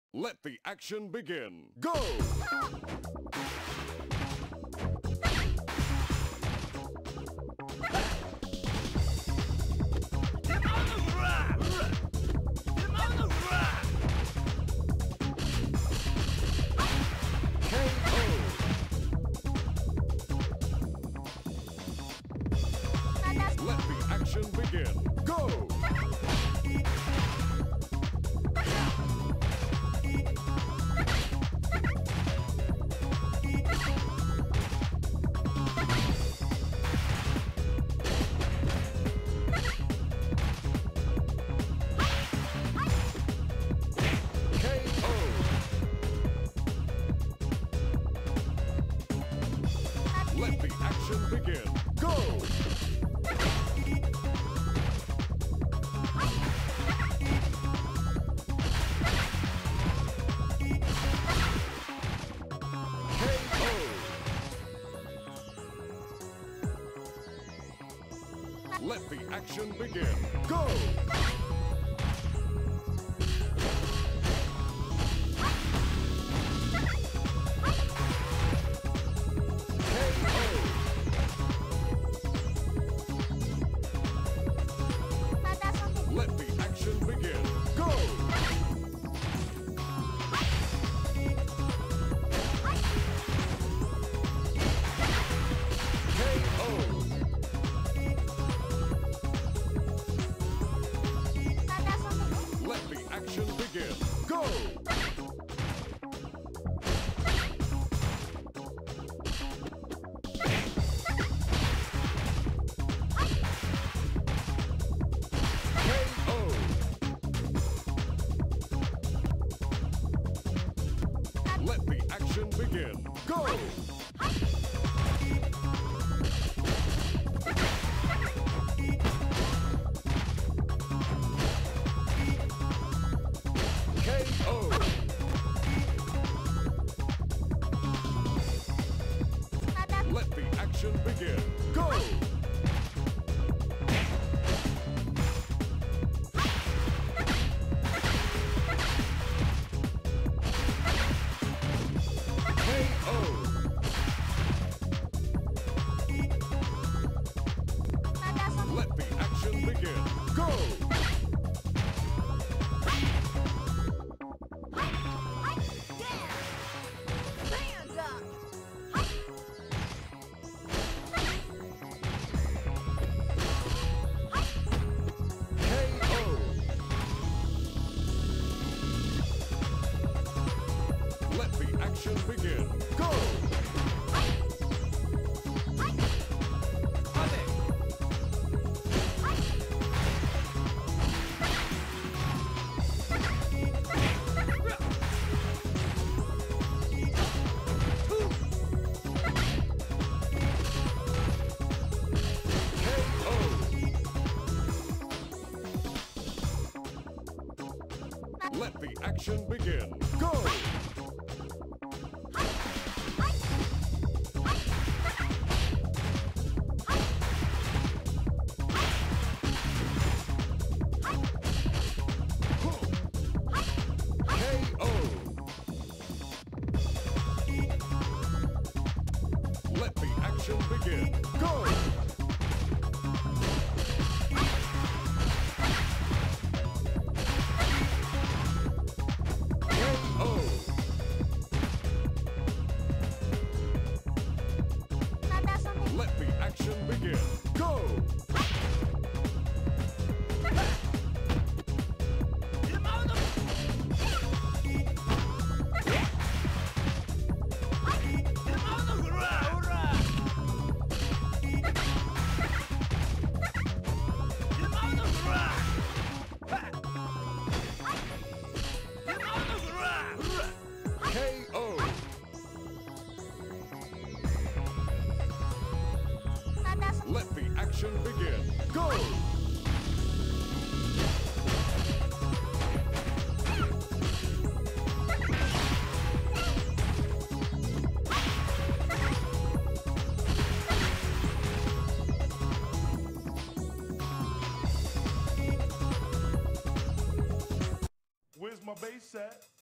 Let the action begin. Go! Let the action begin. Go! Let the action begin. Go! Let the action begin. Go! Let the action begin. Go! Let the action begin. Go! Let the action begin. Go! Let the action begin. Go! Let the action begin. Go! Let the action begin. Go! Let the action begin. Go! Let the action begin. Go! Let the action begin. Go! Let the action begin. Go! Where's my bass at?